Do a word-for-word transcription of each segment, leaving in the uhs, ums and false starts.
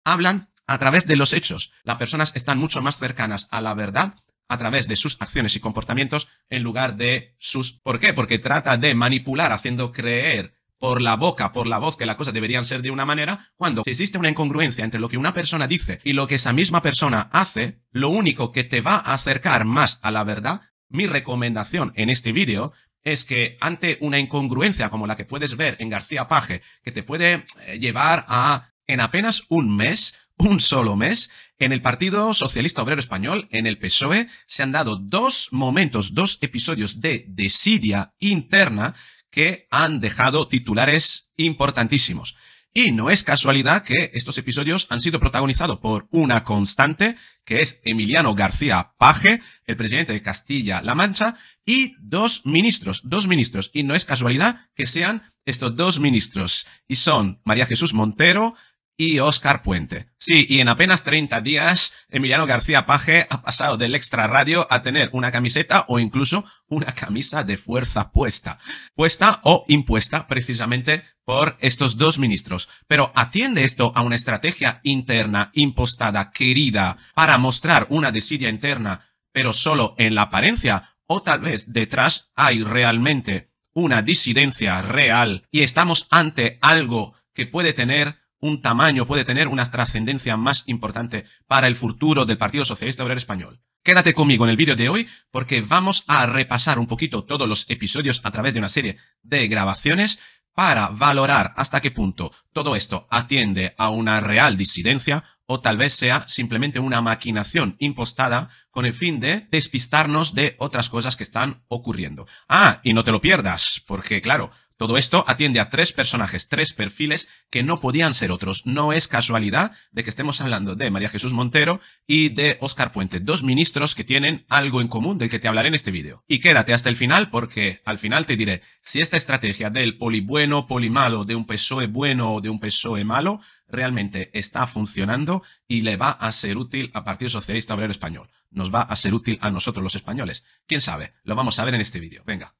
hablan a través de los hechos. Las personas están mucho más cercanas a la verdad a través de sus acciones y comportamientos en lugar de sus... ¿Por qué? Porque trata de manipular haciendo creer por la boca, por la voz, que las cosas deberían ser de una manera, cuando si existe una incongruencia entre lo que una persona dice y lo que esa misma persona hace, lo único que te va a acercar más a la verdad, mi recomendación en este vídeo, es que ante una incongruencia como la que puedes ver en García Paje, que te puede llevar a, en apenas un mes, un solo mes, en el Partido Socialista Obrero Español, en el P S O E, se han dado dos momentos, dos episodios de desidia interna que han dejado titulares importantísimos. Y no es casualidad que estos episodios han sido protagonizados por una constante, que es Emiliano García Paje, el presidente de Castilla-La Mancha, y dos ministros, dos ministros. Y no es casualidad que sean estos dos ministros. Y son María Jesús Montero y Óscar Puente. Sí, y en apenas treinta días, Emiliano García Paje ha pasado del Extra Radio a tener una camiseta o incluso una camisa de fuerza puesta. Puesta o impuesta precisamente por estos dos ministros. Pero ¿atiende esto a una estrategia interna impostada, querida, para mostrar una desidia interna, pero solo en la apariencia? ¿O tal vez detrás hay realmente una disidencia real y estamos ante algo que puede tener un tamaño, puede tener una trascendencia más importante para el futuro del Partido Socialista Obrero Español? Quédate conmigo en el vídeo de hoy porque vamos a repasar un poquito todos los episodios a través de una serie de grabaciones para valorar hasta qué punto todo esto atiende a una real disidencia o tal vez sea simplemente una maquinación impostada con el fin de despistarnos de otras cosas que están ocurriendo. Ah, y no te lo pierdas, porque claro, todo esto atiende a tres personajes, tres perfiles que no podían ser otros. No es casualidad de que estemos hablando de María Jesús Montero y de Óscar Puente, dos ministros que tienen algo en común del que te hablaré en este vídeo. Y quédate hasta el final porque al final te diré si esta estrategia del poli bueno, poli malo, de un P S O E bueno o de un P S O E malo, realmente está funcionando y le va a ser útil al Partido Socialista Obrero Español. Nos va a ser útil a nosotros los españoles. ¿Quién sabe? Lo vamos a ver en este vídeo. Venga.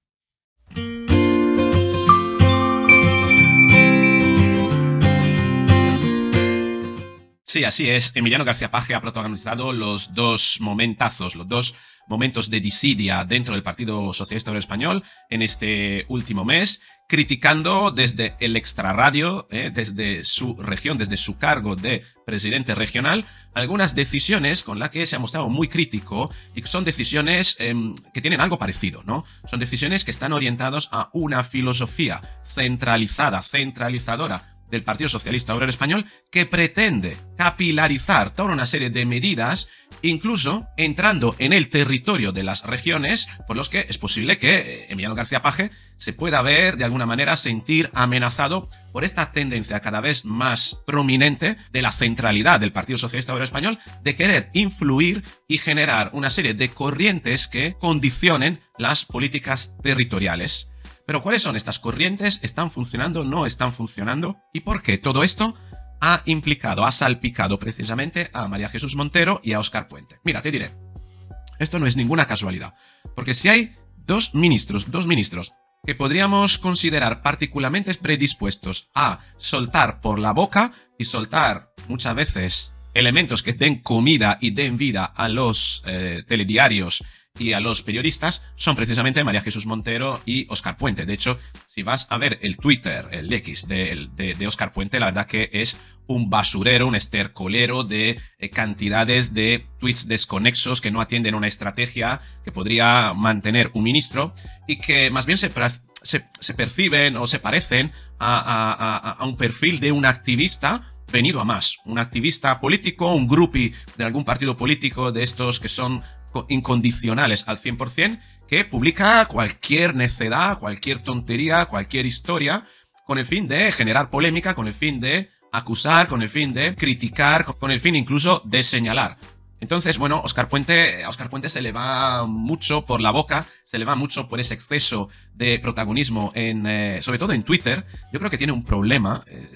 Sí, así es. Emiliano García Paje ha protagonizado los dos momentazos, los dos momentos de disidia dentro del Partido Socialista Obrero Español en este último mes, criticando desde el extrarradio, eh, desde su región, desde su cargo de presidente regional, algunas decisiones con las que se ha mostrado muy crítico y que son decisiones eh, que tienen algo parecido, ¿no? Son decisiones que están orientadas a una filosofía centralizada, centralizadora del Partido Socialista Obrero Español que pretende capilarizar toda una serie de medidas, incluso entrando en el territorio de las regiones, por los que es posible que Emiliano García Paje se pueda ver, de alguna manera, sentir amenazado por esta tendencia cada vez más prominente de la centralidad del Partido Socialista Obrero Español de querer influir y generar una serie de corrientes que condicionen las políticas territoriales. Pero ¿cuáles son estas corrientes? ¿Están funcionando? ¿No están funcionando? ¿Y por qué todo esto ha implicado, ha salpicado precisamente a María Jesús Montero y a Óscar Puente? Mira, te diré, esto no es ninguna casualidad, porque si hay dos ministros, dos ministros que podríamos considerar particularmente predispuestos a soltar por la boca y soltar muchas veces elementos que den comida y den vida a los eh, telediarios y a los periodistas, son precisamente María Jesús Montero y Óscar Puente. De hecho, si vas a ver el Twitter, el X de, de, de Óscar Puente, la verdad que es un basurero, un estercolero de eh, cantidades de tweets desconexos que no atienden a una estrategia que podría mantener un ministro y que más bien se, se, se perciben o se parecen a, a, a, a un perfil de un activista venido a más. Un activista político, un groupie de algún partido político de estos que son incondicionales al cien por cien, que publica cualquier necedad, cualquier tontería, cualquier historia, con el fin de generar polémica, con el fin de acusar, con el fin de criticar, con el fin incluso de señalar. Entonces, bueno, Óscar Puente, a Óscar Puente se le va mucho por la boca, se le va mucho por ese exceso de protagonismo, en, eh, sobre todo en Twitter. Yo creo que tiene un problema. Eh,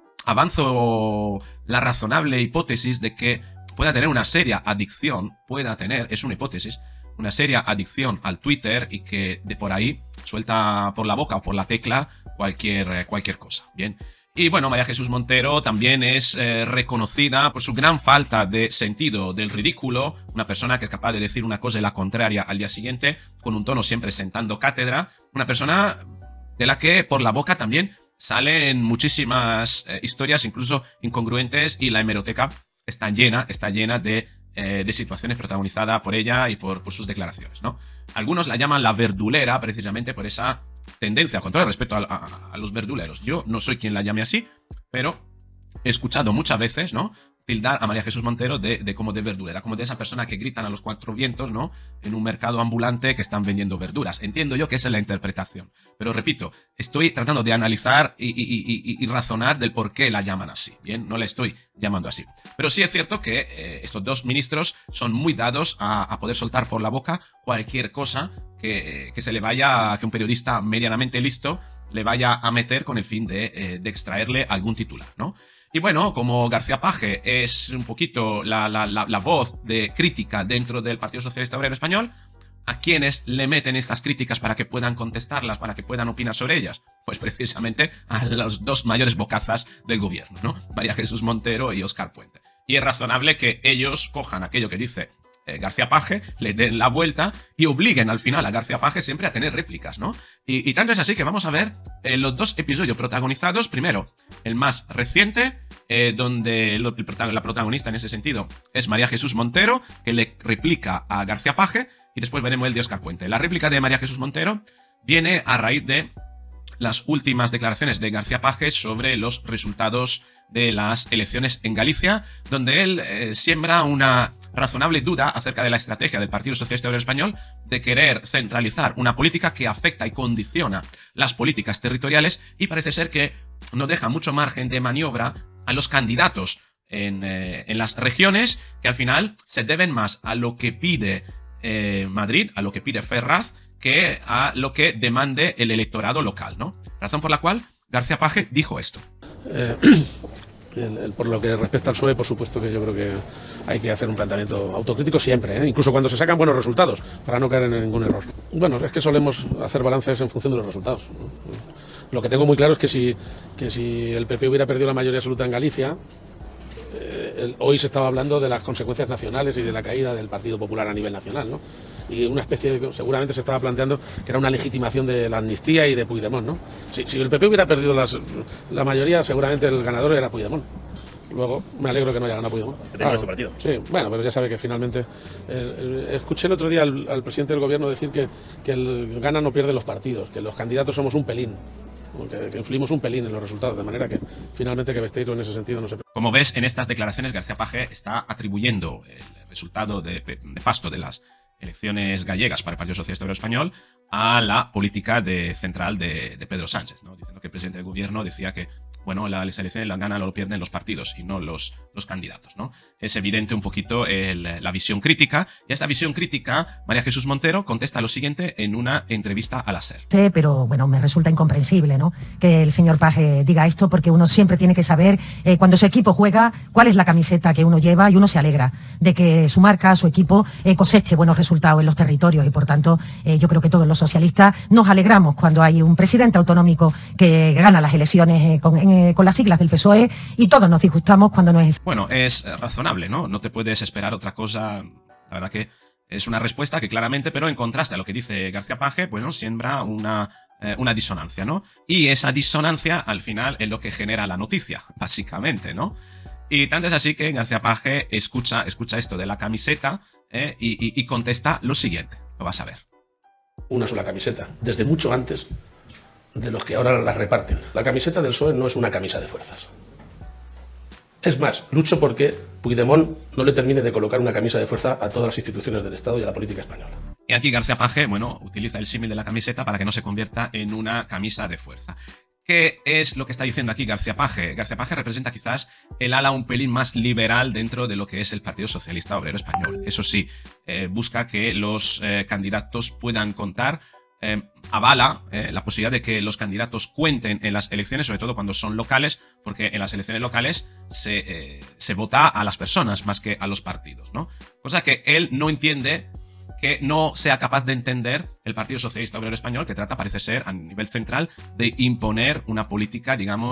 avanzo la razonable hipótesis de que pueda tener una seria adicción, pueda tener, es una hipótesis, una seria adicción al Twitter y que de por ahí suelta por la boca o por la tecla cualquier, cualquier cosa, ¿bien? Y bueno, María Jesús Montero también es eh, reconocida por su gran falta de sentido del ridículo, una persona que es capaz de decir una cosa y la contraria al día siguiente, con un tono siempre sentando cátedra, una persona de la que por la boca también salen muchísimas eh, historias, incluso incongruentes, y la hemeroteca está llena, está llena de, eh, de situaciones protagonizadas por ella y por, por sus declaraciones, ¿no? Algunos la llaman la verdulera precisamente por esa tendencia, con todo el respeto a, a, a los verduleros. Yo no soy quien la llame así, pero he escuchado muchas veces, ¿no?, tildar a María Jesús Montero de, de como de verdulera, como de esa persona que gritan a los cuatro vientos, ¿no?, en un mercado ambulante que están vendiendo verduras. Entiendo yo que esa es la interpretación, pero repito, estoy tratando de analizar y, y, y, y razonar del por qué la llaman así, ¿bien? No la estoy llamando así. Pero sí es cierto que eh, estos dos ministros son muy dados a, a poder soltar por la boca cualquier cosa que, que se le vaya, que un periodista medianamente listo le vaya a meter con el fin de, eh, de extraerle algún titular, ¿no? Y bueno, como García Paje es un poquito la, la, la, la voz de crítica dentro del Partido Socialista Obrero Español, ¿a quiénes le meten estas críticas para que puedan contestarlas, para que puedan opinar sobre ellas? Pues precisamente a los dos mayores bocazas del gobierno, ¿no? María Jesús Montero y Óscar Puente. Y es razonable que ellos cojan aquello que dice eh, García Paje, le den la vuelta y obliguen al final a García Paje siempre a tener réplicas, ¿no? Y, y tanto es así que vamos a ver eh, los dos episodios protagonizados. Primero, el más reciente, eh, donde el, el, la protagonista en ese sentido es María Jesús Montero, que le replica a García Paje, y después veremos el de Óscar Puente. La réplica de María Jesús Montero viene a raíz de las últimas declaraciones de García Paje sobre los resultados de las elecciones en Galicia, donde él eh, siembra una razonable duda acerca de la estrategia del Partido Socialista Obrero Español de querer centralizar una política que afecta y condiciona las políticas territoriales, y parece ser que no deja mucho margen de maniobra a los candidatos en, eh, en las regiones, que al final se deben más a lo que pide eh, Madrid, a lo que pide Ferraz, que a lo que demande el electorado local, ¿no? Razón por la cual García Paje dijo esto. Eh, el, el, por lo que respecta al P S O E, por supuesto que yo creo que hay que hacer un planteamiento autocrítico siempre, ¿eh? Incluso cuando se sacan buenos resultados, para no caer en ningún error. Bueno, es que solemos hacer balances en función de los resultados. Lo que tengo muy claro es que si, que si el P P hubiera perdido la mayoría absoluta en Galicia, eh, el, hoy se estaba hablando de las consecuencias nacionales y de la caída del Partido Popular a nivel nacional, ¿no? Y una especie de, seguramente se estaba planteando que era una legitimación de la amnistía y de Puigdemont, ¿no? Si, si el P P hubiera perdido las, la mayoría, seguramente el ganador era Puigdemont. Luego, me alegro que no haya ganado Puigdemont. Claro, su partido. Sí, bueno, pero ya sabe que finalmente... Eh, eh, escuché el otro día al, al presidente del gobierno decir que, que el gana no pierde los partidos, que los candidatos somos un pelín. Que, que influimos un pelín en los resultados, de manera que finalmente que Besteiro en ese sentido no se... Como ves, en estas declaraciones García Paje está atribuyendo el resultado de, nefasto de las elecciones gallegas para el Partido Socialista Obrero Español a la política de, central de, de Pedro Sánchez, ¿no? Diciendo que el presidente del gobierno decía que, bueno, las elecciones las ganan o lo pierden los partidos y no los, los candidatos, ¿no? Es evidente un poquito el, la visión crítica, y a esta visión crítica María Jesús Montero contesta lo siguiente en una entrevista a la SER. Sí, pero bueno, me resulta incomprensible, ¿no?, que el señor Paje diga esto, porque uno siempre tiene que saber eh, cuando su equipo juega cuál es la camiseta que uno lleva, y uno se alegra de que su marca, su equipo eh, coseche buenos resultados en los territorios, y por tanto eh, yo creo que todos los socialistas nos alegramos cuando hay un presidente autonómico que gana las elecciones eh, con, en, con las siglas del P S O E, y todos nos disgustamos cuando no es... Bueno, es razonable, ¿no? No te puedes esperar otra cosa. La verdad que es una respuesta que claramente, pero en contraste a lo que dice García Paje, bueno, siembra una, eh, una disonancia, ¿no? Y esa disonancia, al final, es lo que genera la noticia, básicamente, ¿no? Y tanto es así que García Paje escucha, escucha esto de la camiseta eh, y, y, y contesta lo siguiente. Lo vas a ver. Una sola camiseta, desde mucho antes de los que ahora la reparten. La camiseta del P S O E no es una camisa de fuerzas. Es más, lucho porque Puigdemont no le termine de colocar una camisa de fuerza a todas las instituciones del Estado y a la política española. Y aquí García Paje, bueno, utiliza el símil de la camiseta para que no se convierta en una camisa de fuerza. ¿Qué es lo que está diciendo aquí García Paje? García Paje representa quizás el ala un pelín más liberal dentro de lo que es el Partido Socialista Obrero Español. Eso sí, eh, busca que los eh, candidatos puedan contar, eh, avala eh, la posibilidad de que los candidatos cuenten en las elecciones, sobre todo cuando son locales, porque en las elecciones locales se, eh, se vota a las personas más que a los partidos, ¿no? Cosa que él no entiende, que no sea capaz de entender el Partido Socialista Obrero Español, que trata, parece ser, a nivel central, de imponer una política, digamos,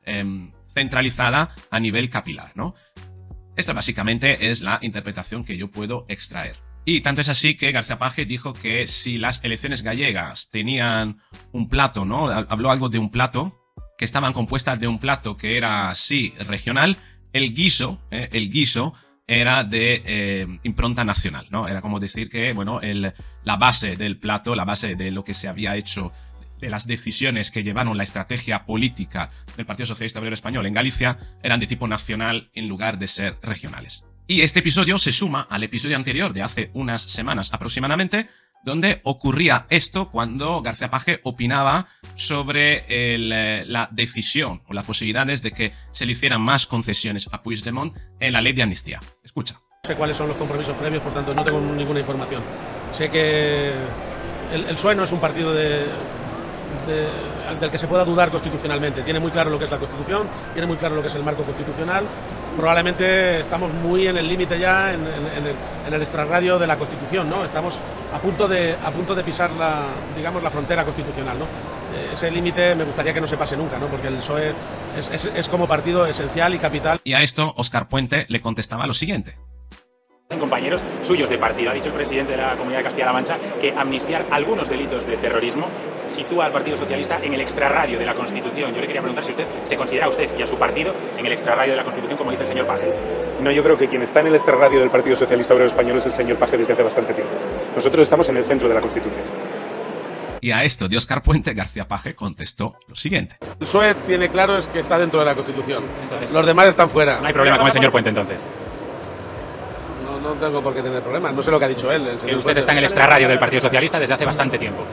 eh, centralizada a nivel capilar, ¿no? Esto básicamente es la interpretación que yo puedo extraer. Y tanto es así que García Paje dijo que si las elecciones gallegas tenían un plato, ¿no? Habló algo de un plato, que estaban compuestas de un plato que era, sí, regional, el guiso, ¿eh? el guiso era de eh, impronta nacional, ¿no? Era como decir que, bueno, el, la base del plato, la base de lo que se había hecho, de las decisiones que llevaron la estrategia política del Partido Socialista Obrero Español en Galicia, eran de tipo nacional en lugar de ser regionales. Y este episodio se suma al episodio anterior de hace unas semanas aproximadamente, donde ocurría esto cuando García Paje opinaba sobre el, la decisión o las posibilidades de que se le hicieran más concesiones a Puigdemont en la ley de amnistía. Escucha. No sé cuáles son los compromisos previos, por tanto no tengo ninguna información. Sé que el, el P S O E no es un partido de... De, del que se pueda dudar constitucionalmente. Tiene muy claro lo que es la Constitución, tiene muy claro lo que es el marco constitucional. Probablemente estamos muy en el límite ya, en, en, en, el, en el extrarradio de la Constitución, ¿no? Estamos a punto de, a punto de pisar la, digamos, la frontera constitucional, ¿no? Ese límite me gustaría que no se pase nunca, ¿no? Porque el P S O E es, es, es como partido esencial y capital. Y a esto Óscar Puente le contestaba lo siguiente. Compañeros suyos de partido, ha dicho el presidente de la Comunidad de Castilla-La Mancha que amnistiar algunos delitos de terrorismo sitúa al Partido Socialista en el extrarradio de la Constitución. Yo le quería preguntar si usted se considera a usted y a su partido en el extrarradio de la Constitución, como dice el señor Paje. No, yo creo que quien está en el extrarradio del Partido Socialista Obrero Español es el señor Paje desde hace bastante tiempo. Nosotros estamos en el centro de la Constitución. Y a esto de Óscar Puente, García Paje contestó lo siguiente. El P S O E tiene claro es que está dentro de la Constitución. Entonces, los demás están fuera. No hay problema con el señor Puente entonces. No, no tengo por qué tener problemas. No sé lo que ha dicho él. El que usted Puente está en el extrarradio del Partido Socialista desde hace bastante tiempo.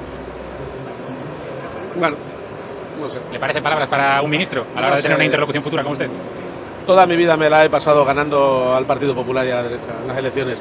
Bueno, no sé. ¿Le parecen palabras para un ministro a la hora no de tener sé. una interlocución futura con usted? Toda mi vida me la he pasado ganando al Partido Popular y a la derecha en las elecciones.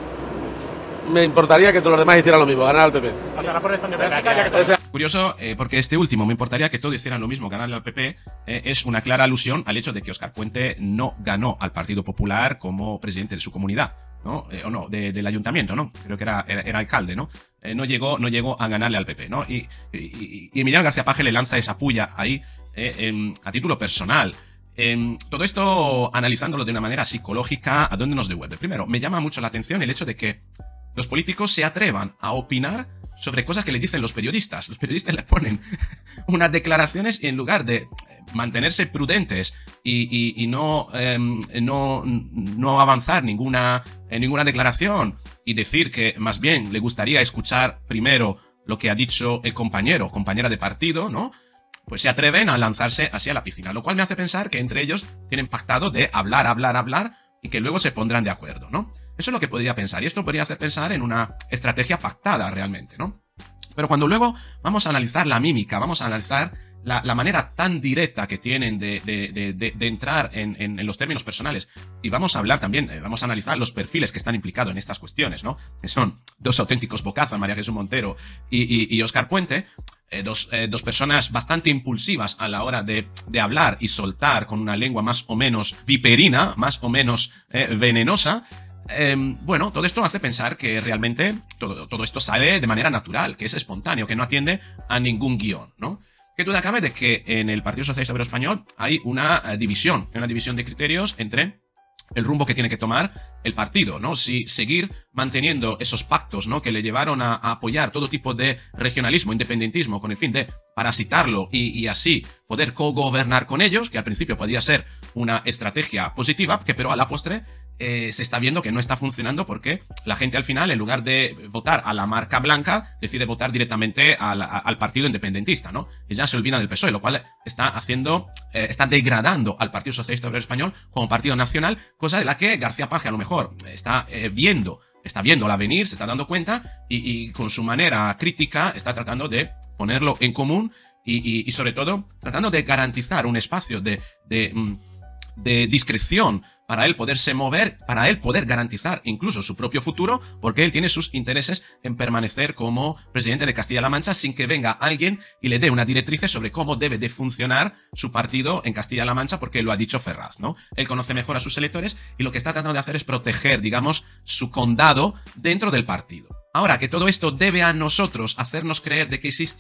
Me importaría que todos los demás hicieran lo mismo, ganar al P P. O sea, por esto me Curioso, eh, porque este último, me importaría que todos hicieran lo mismo, ganarle al P P, eh, es una clara alusión al hecho de que Óscar Puente no ganó al Partido Popular como presidente de su comunidad, ¿no? Eh, o no, de, del ayuntamiento, ¿no? Creo que era, era, era alcalde, ¿no? Eh, no, llegó, no llegó a ganarle al P P, ¿no? Y, y, y Emiliano García Paje le lanza esa puya ahí eh, eh, a título personal. Eh, todo esto analizándolo de una manera psicológica, ¿a dónde nos devuelve? Primero, me llama mucho la atención el hecho de que los políticos se atrevan a opinar sobre cosas que le dicen los periodistas. Los periodistas le ponen unas declaraciones y en lugar de mantenerse prudentes y, y, y no, eh, no, no avanzar ninguna, eh, ninguna declaración y decir que más bien le gustaría escuchar primero lo que ha dicho el compañero, compañera de partido, ¿no? Pues se atreven a lanzarse hacia la piscina, lo cual me hace pensar que entre ellos tienen pactado de hablar, hablar, hablar y que luego se pondrán de acuerdo, ¿no? Eso es lo que podría pensar, y esto podría hacer pensar en una estrategia pactada realmente, ¿no? Pero cuando luego vamos a analizar la mímica, vamos a analizar la, la manera tan directa que tienen de, de, de, de, de entrar en, en, en los términos personales, y vamos a hablar también, eh, vamos a analizar los perfiles que están implicados en estas cuestiones, ¿no? Que son dos auténticos bocazas, María Jesús Montero y, y, y Óscar Puente, eh, dos, eh, dos personas bastante impulsivas a la hora de, de hablar y soltar con una lengua más o menos viperina, más o menos eh, venenosa. Eh, bueno, todo esto hace pensar que realmente todo, todo esto sale de manera natural, que es espontáneo, que no atiende a ningún guión, ¿no? Que duda cabe de que en el Partido Socialista Obrero Español hay una eh, división, una división de criterios entre el rumbo que tiene que tomar el partido, ¿no? Si seguir manteniendo esos pactos, ¿no? Que le llevaron a, a apoyar todo tipo de regionalismo, independentismo, con el fin de parasitarlo y, y así poder cogobernar con ellos, que al principio podía ser una estrategia positiva, que pero a la postre eh, se está viendo que no está funcionando porque la gente al final, en lugar de votar a la marca blanca, decide votar directamente al, al partido independentista, ¿no? Y ya se olvida del P S O E, lo cual está haciendo, eh, está degradando al Partido Socialista Obrero Español como partido nacional, cosa de la que García Paje a lo mejor está eh, viendo, está viéndola venir, se está dando cuenta y, y con su manera crítica está tratando de ponerlo en común y, y, y sobre todo tratando de garantizar un espacio de, de, de discreción para él poderse mover, para él poder garantizar incluso su propio futuro, porque él tiene sus intereses en permanecer como presidente de Castilla-La Mancha sin que venga alguien y le dé una directriz sobre cómo debe de funcionar su partido en Castilla-La Mancha, porque lo ha dicho Ferraz, ¿no? Él conoce mejor a sus electores y lo que está tratando de hacer es proteger, digamos, su condado dentro del partido. Ahora, que todo esto debe a nosotros hacernos creer de que existe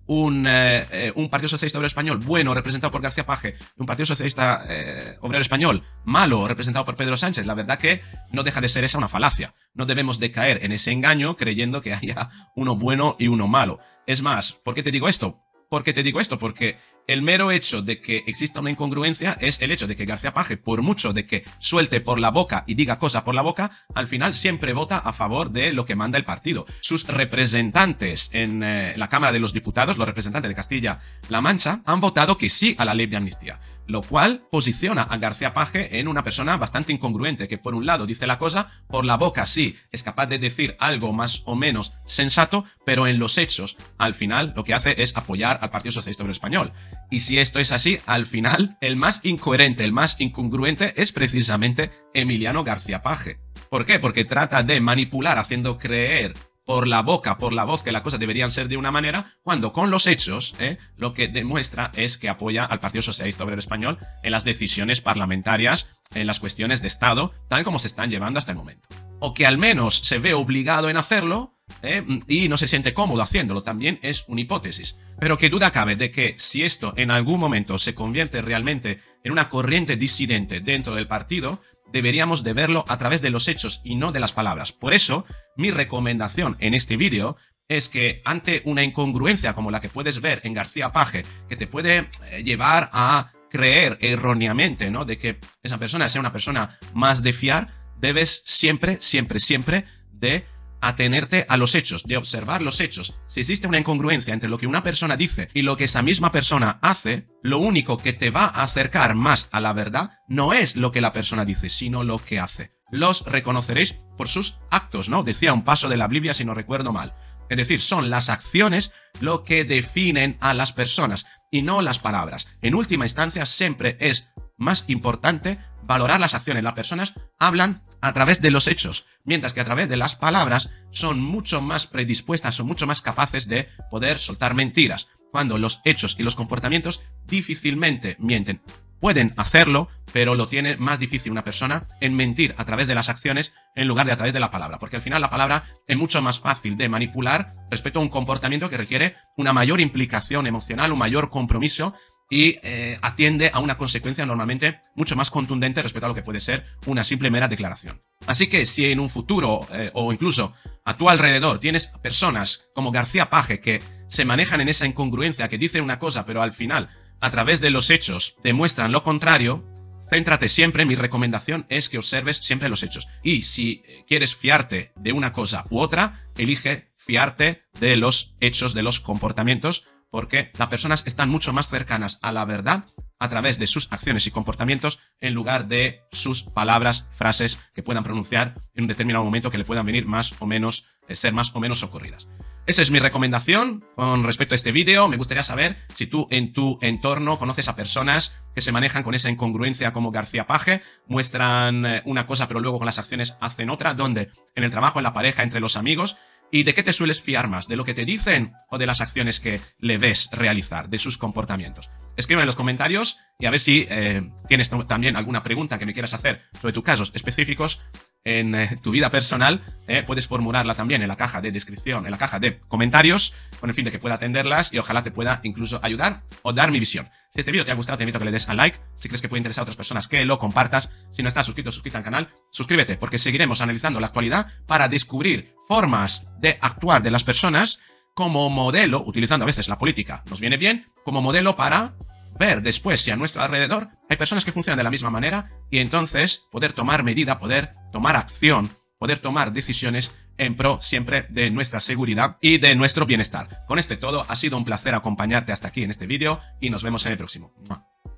un, eh, eh, un Partido Socialista Obrero Español bueno representado por García Paje y un Partido Socialista eh, Obrero Español malo representado por Pedro Sánchez, la verdad que no deja de ser esa una falacia. No debemos de caer en ese engaño creyendo que haya uno bueno y uno malo. Es más, ¿por qué te digo esto? ¿Por qué te digo esto? Porque el mero hecho de que exista una incongruencia es el hecho de que García Paje, por mucho de que suelte por la boca y diga cosas por la boca, al final siempre vota a favor de lo que manda el partido. Sus representantes en eh, la Cámara de los Diputados, los representantes de Castilla-La Mancha, han votado que sí a la ley de amnistía, lo cual posiciona a García Paje en una persona bastante incongruente, que por un lado dice la cosa, por la boca sí, es capaz de decir algo más o menos sensato, pero en los hechos, al final, lo que hace es apoyar al Partido Socialista Obrero Español. Y si esto es así, al final, el más incoherente, el más incongruente es precisamente Emiliano García Paje. ¿Por qué? Porque trata de manipular, haciendo creer por la boca, por la voz, que las cosas deberían ser de una manera, cuando con los hechos ¿eh? lo que demuestra es que apoya al Partido Socialista Obrero Español en las decisiones parlamentarias, en las cuestiones de Estado, tal como se están llevando hasta el momento. O que al menos se ve obligado en hacerlo ¿eh? y no se siente cómodo haciéndolo, también es una hipótesis. Pero qué duda cabe de que si esto en algún momento se convierte realmente en una corriente disidente dentro del partido, deberíamos de verlo a través de los hechos y no de las palabras. Por eso, mi recomendación en este vídeo es que ante una incongruencia como la que puedes ver en García Paje, que te puede llevar a creer erróneamente, ¿no?, de que esa persona sea una persona más de fiar, debes siempre, siempre, siempre de atenerte a los hechos, de observar los hechos. Si existe una incongruencia entre lo que una persona dice y lo que esa misma persona hace, lo único que te va a acercar más a la verdad no es lo que la persona dice, sino lo que hace. Los reconoceréis por sus actos, ¿no? Decía un paso de la Biblia, si no recuerdo mal. Es decir, son las acciones lo que definen a las personas y no las palabras. En última instancia, siempre es más importante valorar las acciones. Las personas hablan a través de los hechos, mientras que a través de las palabras son mucho más predispuestas, son mucho más capaces de poder soltar mentiras, cuando los hechos y los comportamientos difícilmente mienten. Pueden hacerlo, pero lo tiene más difícil una persona en mentir a través de las acciones en lugar de a través de la palabra, porque al final la palabra es mucho más fácil de manipular respecto a un comportamiento que requiere una mayor implicación emocional, un mayor compromiso y eh, atiende a una consecuencia normalmente mucho más contundente respecto a lo que puede ser una simple mera declaración. Así que si en un futuro eh, o incluso a tu alrededor tienes personas como García Paje que se manejan en esa incongruencia, que dicen una cosa pero al final a través de los hechos demuestran lo contrario, céntrate siempre, mi recomendación es que observes siempre los hechos. Y si quieres fiarte de una cosa u otra, elige fiarte de los hechos, de los comportamientos, porque las personas están mucho más cercanas a la verdad a través de sus acciones y comportamientos en lugar de sus palabras, frases que puedan pronunciar en un determinado momento que le puedan venir más o menos, eh, ser más o menos ocurridas. Esa es mi recomendación con respecto a este vídeo. Me gustaría saber si tú en tu entorno conoces a personas que se manejan con esa incongruencia como García Paje, muestran una cosa pero luego con las acciones hacen otra, donde en el trabajo, en la pareja, entre los amigos. ¿Y de qué te sueles fiar más? ¿De lo que te dicen o de las acciones que le ves realizar, de sus comportamientos? Escríbeme en los comentarios y a ver si eh, tienes también alguna pregunta que me quieras hacer sobre tus casos específicos en eh, tu vida personal. Eh, puedes formularla también en la caja de descripción, en la caja de comentarios, con el fin de que pueda atenderlas y ojalá te pueda incluso ayudar o dar mi visión. Si este vídeo te ha gustado, te invito a que le des a like. Si crees que puede interesar a otras personas, que lo compartas. Si no estás suscrito, suscríbete al canal, suscríbete, porque seguiremos analizando la actualidad para descubrir formas de actuar de las personas como modelo, utilizando a veces la política, nos viene bien, como modelo para ver después si a nuestro alrededor hay personas que funcionan de la misma manera y entonces poder tomar medida, poder tomar acción, poder tomar decisiones en pro siempre de nuestra seguridad y de nuestro bienestar. Con este todo, ha sido un placer acompañarte hasta aquí en este vídeo y nos vemos en el próximo.